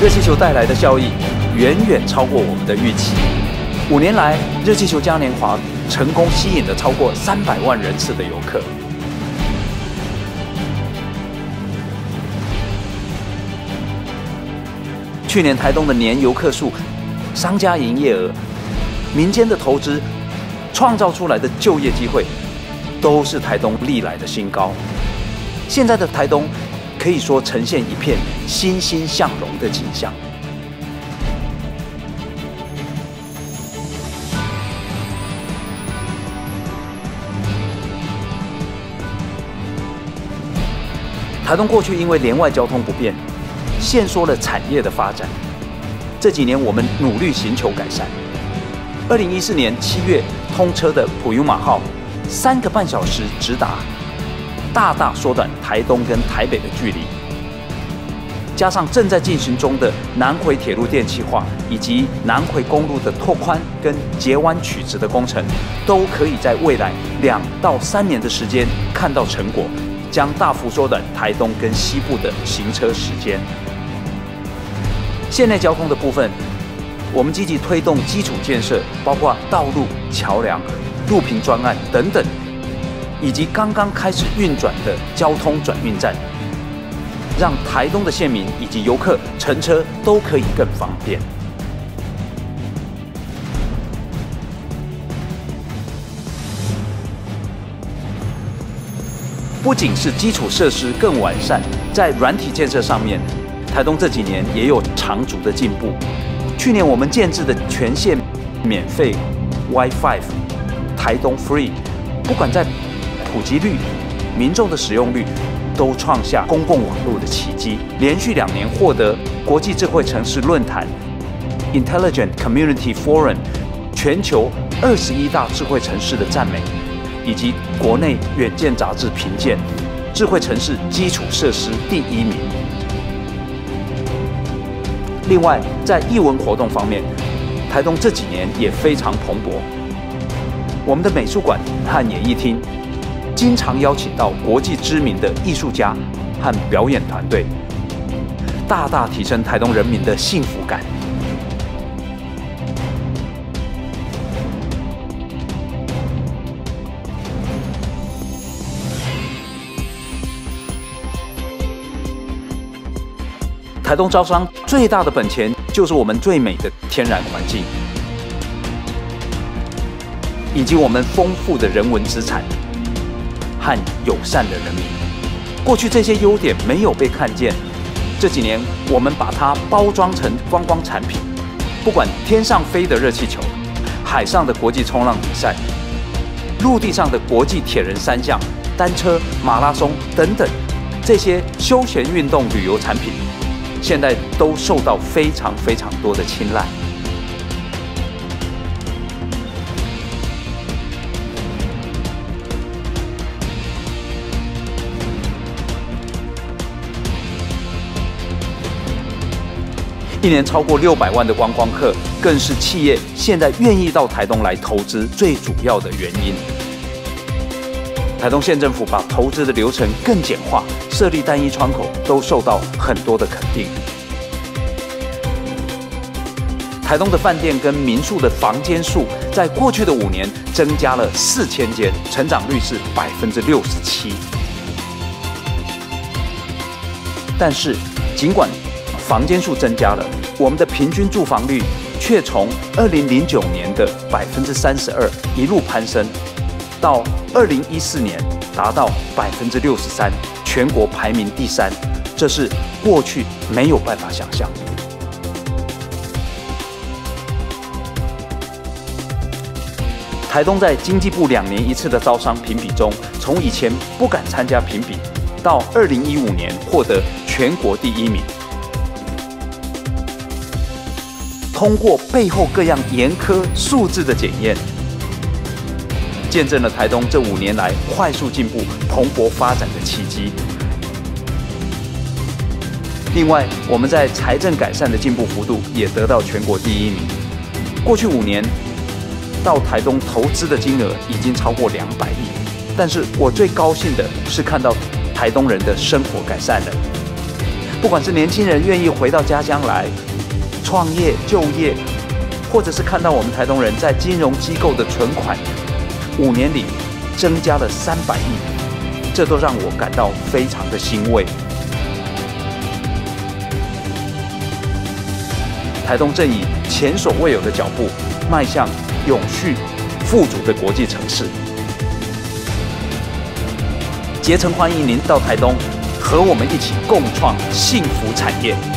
热气球带来的效益远远超过我们的预期。5年来，热气球嘉年华成功吸引了超过300万人次的游客。去年台东的年游客数、商家营业额、民间的投资创造出来的就业机会，都是台东历来的新高。现在的台东可以说呈现一片欣欣向荣的景象。台东过去因为连外交通不便，限缩了产业的发展。这几年我们努力寻求改善。2014年7月通车的普悠玛号，3个半小时直达，大大缩短台东跟台北的距离。加上正在进行中的南回铁路电气化以及南回公路的拓宽跟截弯取直的工程，都可以在未来2到3年的时间看到成果，将大幅缩短台东跟西部的行车时间。县内交通的部分，我们积极推动基础建设，包括道路、桥梁、路平专案等等，以及刚刚开始运转的交通转运站，让台东的县民以及游客乘车都可以更方便。不仅是基础设施更完善，在软体建设上面，台东这几年也有长足的进步。去年我们建制的全县免费 Wi-Fi 台东 Free， 不管在普及率、民众的使用率，都创下公共网络的奇迹，连续2年获得国际智慧城市论坛 Intelligent Community Forum 全球21大智慧城市的赞美，以及国内远见杂志评鉴智慧城市基础设施第1名。另外，在艺文活动方面，台东这几年也非常蓬勃。我们的美术馆和演艺厅经常邀请到国际知名的艺术家和表演团队，大大提升台东人民的幸福感。台东招商最大的本钱就是我们最美的天然环境，以及我们丰富的人文资产和友善的人民。过去这些优点没有被看见，这几年我们把它包装成观光产品。不管天上飞的热气球、海上的国际冲浪比赛、陆地上的国际铁人3项、单车、马拉松等等，这些休闲运动旅游产品，现在都受到非常多的青睐。1年超过600万的观光客，更是企业现在愿意到台东来投资最主要的原因。台东县政府把投资的流程更简化，设立单一窗口，都受到很多的肯定。台东的饭店跟民宿的房间数，在过去的5年增加了4000间，成长率是67%。但是，尽管房间数增加了，我们的平均住房率却从2009年的32%一路攀升，到2014年达到63%，全国排名第3，这是过去没有办法想象的。台东在经济部2年1次的招商评比中，从以前不敢参加评比，到2015年获得全国第1名。通过背后各样严苛数字的检验，见证了台东这5年来快速进步、蓬勃发展的契机。另外，我们在财政改善的进步幅度也得到全国第1名。过去5年到台东投资的金额已经超过200亿，但是我最高兴的是看到台东人的生活改善了。 不管是年轻人愿意回到家乡来创业就业，或者是看到我们台东人在金融机构的存款5年里增加了300亿，这都让我感到非常的欣慰。台东正以前所未有的脚步迈向永续富足的国际城市。竭诚欢迎您到台东，和我们一起共创幸福产业。